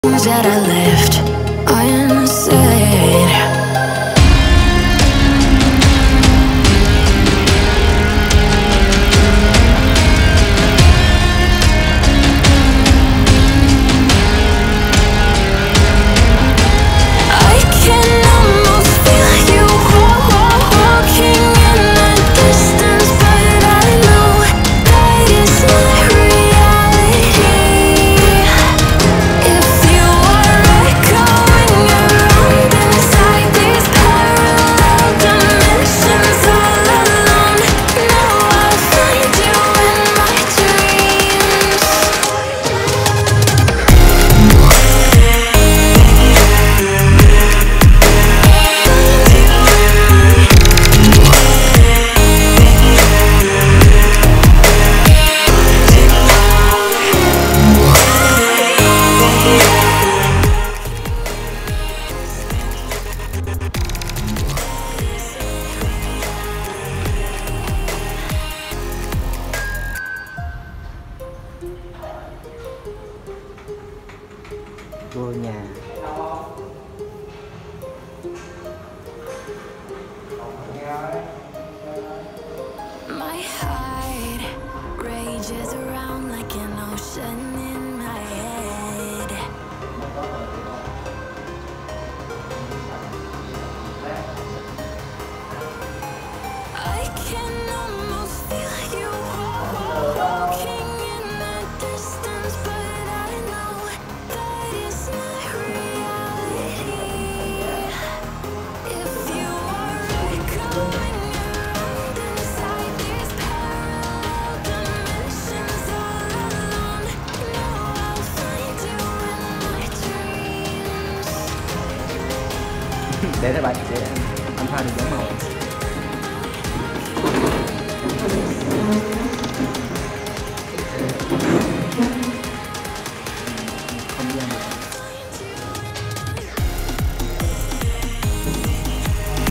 that I left unsaid. I can almost feel you walking in the distance, but I know that it's not reality. If you are echoing around inside these parallel dimensions all alone, now I'll find you in my dreams. Vô nhà. My heart rages around like an ocean in my head. I can almost feel you walking in the distance, but I know that it's not reality. If you are echoing around inside these parallel dimensions all alone, now I'll find you in my dreams. Để các bạn sẽ anh pha được giống màu.